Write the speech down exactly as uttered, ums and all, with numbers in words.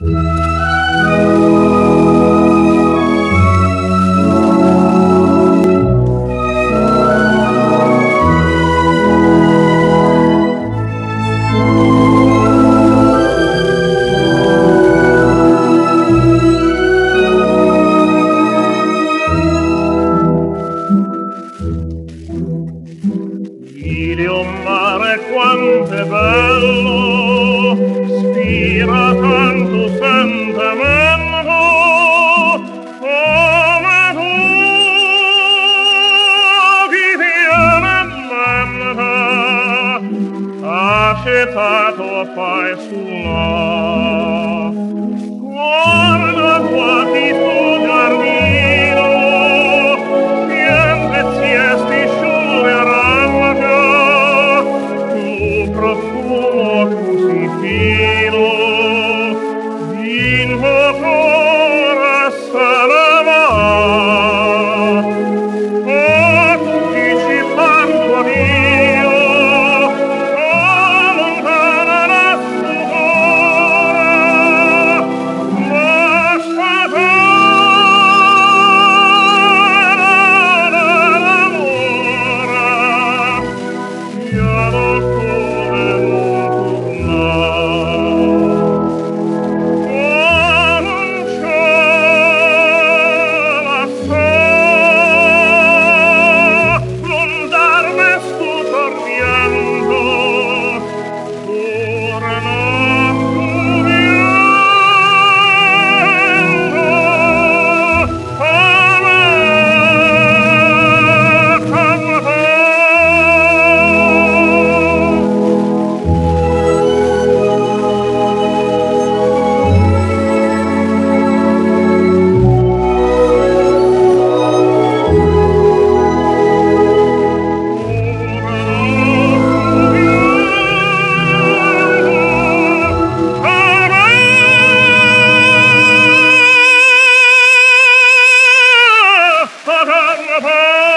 Ideo mare quanto è bello, spira tanto sentimento, come tu chi viene in mente, accettato fai sulla. Guarda qua di tuo giardino, siempre siesti sciuleranno, profumo così fino, il motore se ne va. E tu dici parto io, allontanerà stupore, basta l'amore, piano Bye.